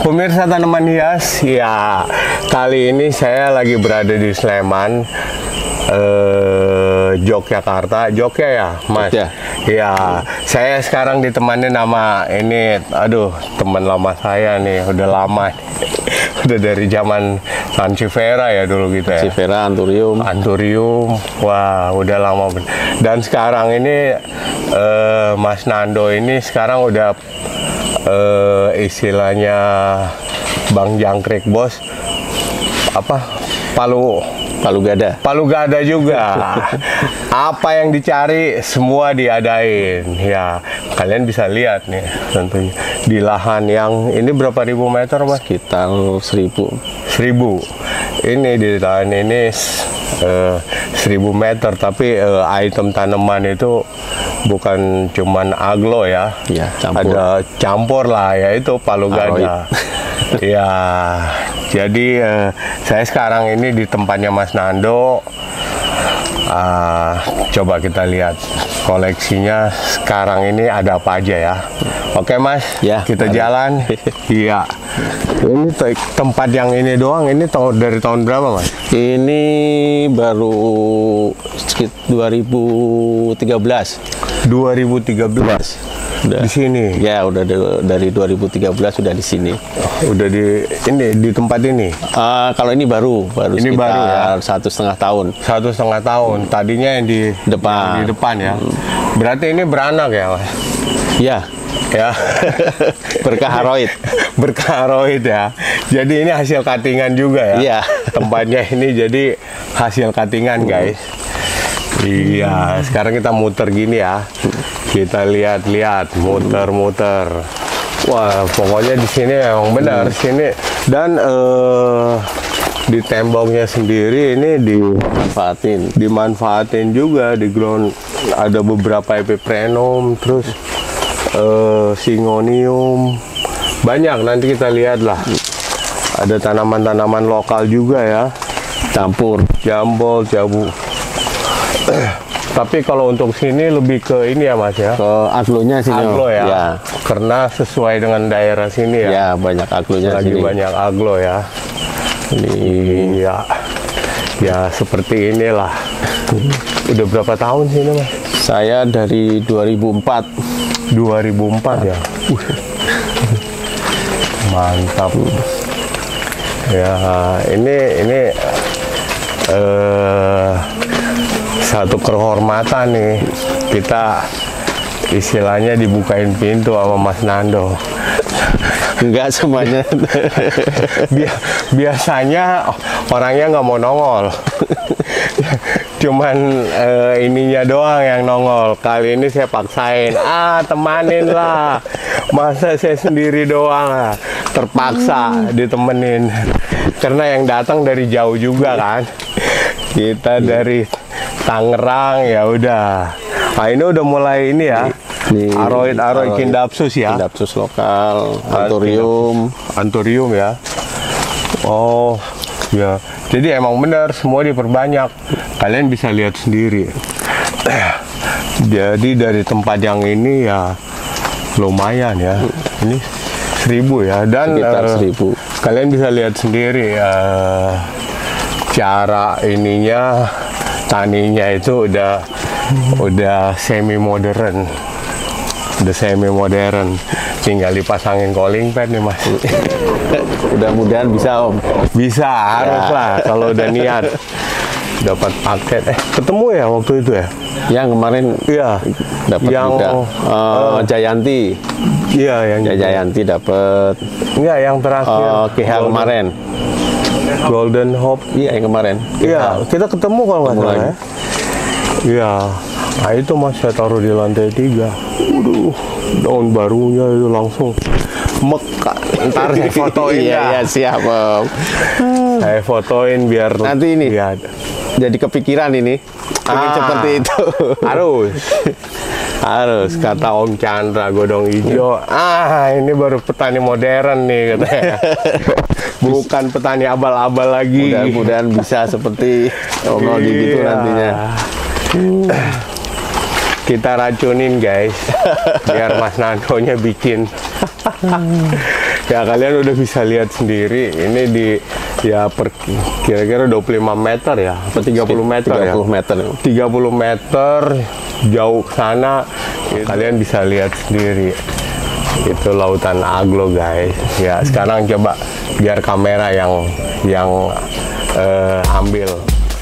Pemirsa tanaman hias, ya kali ini saya lagi berada di Sleman, Yogyakarta, Jogja ya, Mas. Ya. Ya, saya sekarang ditemani nama ini, aduh, teman lama saya nih, udah lama, udah dari zaman Sansevieria ya dulu gitu ya. Sansevieria, Anthurium, wah, udah lama. Dan sekarang ini Mas Nando ini sekarang udah istilahnya Bang Jangkrik bos, apa Palu Gada juga. Apa yang dicari semua diadain. Ya, kalian bisa lihat nih tentunya di lahan yang ini berapa ribu meter Mas? Sekitar 1000. Ini di lahan ini 1000 meter, tapi item tanaman itu bukan cuman aglo ya. Ya, campur. Ada campur lah, yaitu Palu Gada. Ya, jadi saya sekarang ini di tempatnya Mas Nando. Coba kita lihat koleksinya sekarang ini ada apa aja ya. Oke Mas, ya, kita jalan. Iya. Ini tempat yang ini doang, ini dari tahun berapa Mas? Ini baru sekitar 2013. 2013. Udah. Di sini. Ya, udah dari 2013 sudah di sini. Udah di tempat ini. Kalau ini baru ini baru ya? 1,5 tahun. 1,5 tahun. Tadinya yang di depan ya. Berarti ini beranak ya, Mas? Ya. Ya. Berkah aroid. Berkah aroid ya. Jadi ini hasil cuttingan juga ya. Iya. Tempatnya ini jadi hasil cuttingan, guys. Iya, sekarang kita muter gini ya. Kita lihat-lihat, muter-muter. Wah, pokoknya di sini memang benar sini. Dan di temboknya sendiri ini dimanfaatin juga di ground. Ada beberapa epiprenum, terus Syngonium. Banyak, nanti kita lihat lah. Ada tanaman-tanaman lokal juga ya. Campur. Jambol, jabu. Tapi kalau untuk sini lebih ke ini ya Mas ya? Ke aglonya sini. Aglo ya? Ya. Karena sesuai dengan daerah sini ya? Ya, banyak aglonya lagi sini. Banyak aglo ya? Ini ya. Ya seperti inilah. Udah berapa tahun sini Mas? Saya dari 2004. 2004 ya? Mantap. Ya, ini satu kehormatan nih, kita istilahnya dibukain pintu sama Mas Nando. Enggak semuanya. Biasanya orangnya nggak mau nongol. Cuman ininya doang yang nongol. Kali ini saya paksain, temanin lah. Masa saya sendiri doang lah. Terpaksa ditemenin. Karena yang datang dari jauh juga kan. Kita dari Tangerang ya udah. Nah ini udah mulai ini ya. Aroid Kindapsus ya. Kindapsus lokal, Anthurium ya. Oh ya. Jadi emang benar semua diperbanyak. Kalian bisa lihat sendiri. Jadi dari tempat yang ini ya lumayan ya. Ini 1000 ya. Dan sekitar 1000. Kalian bisa lihat sendiri cara ininya. Taninya itu udah semi modern. Tinggal dipasangin calling pad nih Mas. Mudah-mudahan bisa Om. Bisa, harus lah kalau udah niat. Dapat paket. Ketemu ya waktu itu ya? Yang kemarin iya dapat juga. Jayanti. Iya, yang Jayanti dapat. Enggak, yang terakhir. Kemarin. Golden Hope. Iya, yang kemarin. Iya, kita ketemu kalau nggak salah ya. Iya. Nah itu Mas, saya taruh di lantai 3. Waduh, daun barunya itu langsung mekar. Ntar saya fotoin ya. Iya, siap Om. Saya fotoin biar nanti ini ya. Jadi kepikiran ini. Ingin seperti itu. Harus kata Om Chandra Godong Ijo. Ini baru petani modern nih katanya. Bukan petani abal-abal lagi. Mudah-mudahan bisa seperti Om Nodi gitu nantinya. Kita racunin guys, biar Mas Nando-nya bikin. Ya kalian udah bisa lihat sendiri, ini di ya kira-kira 25 meter ya, atau 30 meter 30 ya? meter. 30 meter jauh ke sana, kalian bisa lihat sendiri. Itu lautan Aglo guys. Ya sekarang coba biar kamera yang ambil.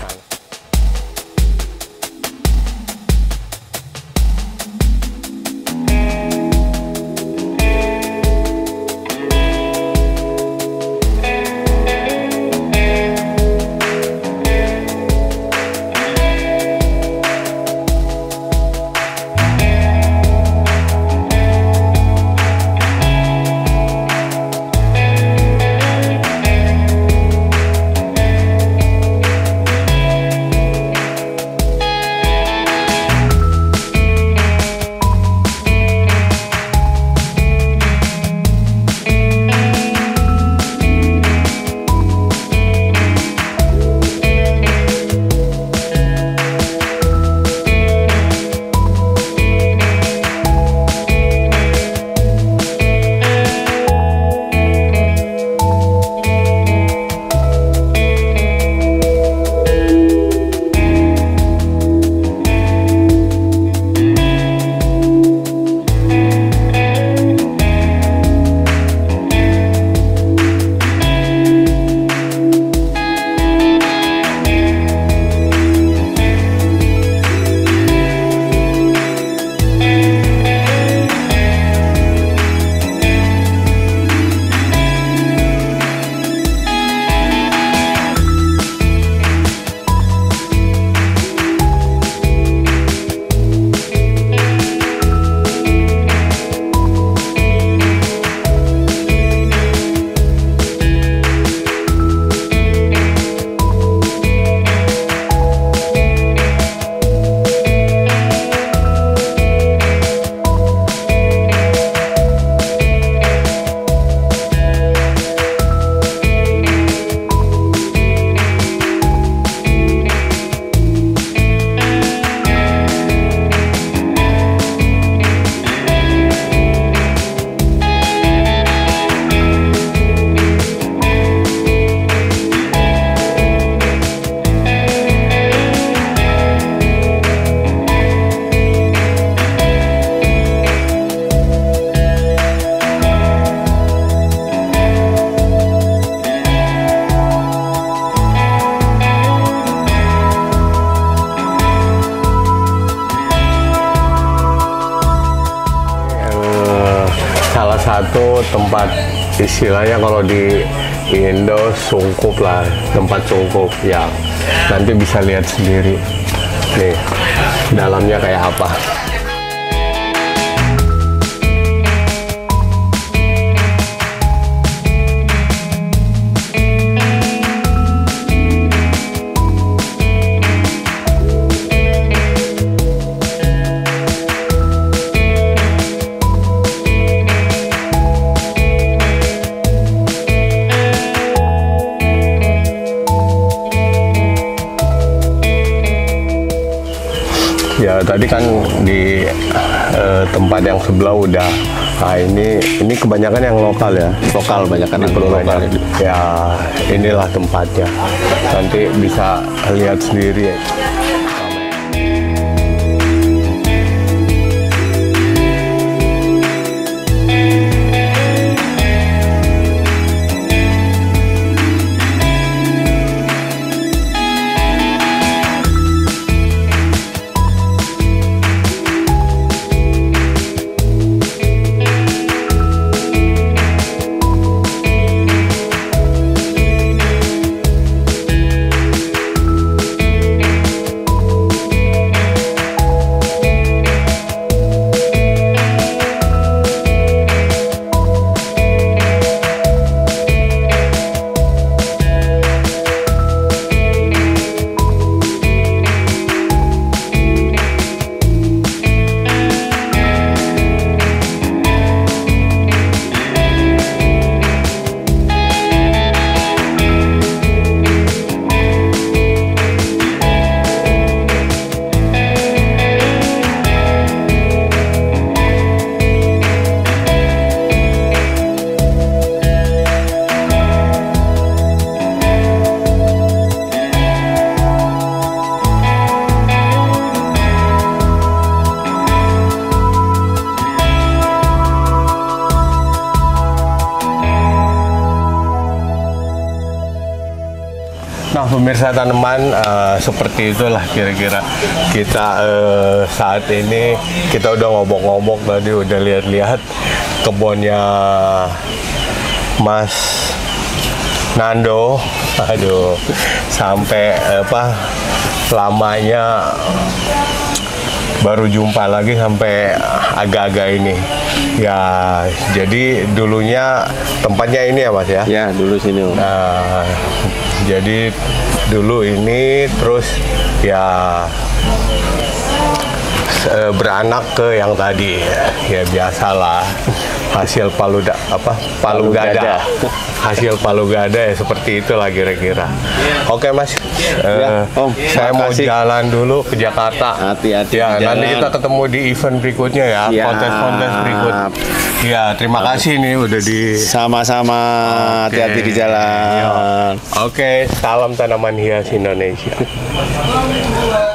Salah satu tempat istilahnya kalau di Indo sungkup lah, tempat sungkup ya. Nanti bisa lihat sendiri nih dalamnya kayak apa. Ya tadi kan di tempat yang sebelah udah. Nah ini kebanyakan yang lokal ya. Lokal, banyakan yang lokal. Ya inilah tempatnya. Nanti bisa lihat sendiri. Nah pemirsa tanaman, seperti itulah kira-kira kita saat ini. Kita udah ngobok-ngobok tadi, udah lihat-lihat kebunnya Mas Nando. Aduh, sampai lamanya baru jumpa lagi sampai agak-agak ini ya. Jadi dulunya tempatnya ini ya Mas ya? Ya, dulu sini Om. Nah, jadi dulu ini terus ya beranak ke yang tadi ya biasalah hasil palu gada. Hasil palu gada ya seperti itulah kira-kira. Oke Mas, Om, saya mau makasih. jalan dulu ke Jakarta. Hati-hati Ya, di nanti jalan. kita ketemu di event berikutnya ya, Siap. kontes-kontes berikut. Ya, terima kasih nih udah di. Sama-sama, hati-hati di jalan. Oke, salam tanaman hias Indonesia.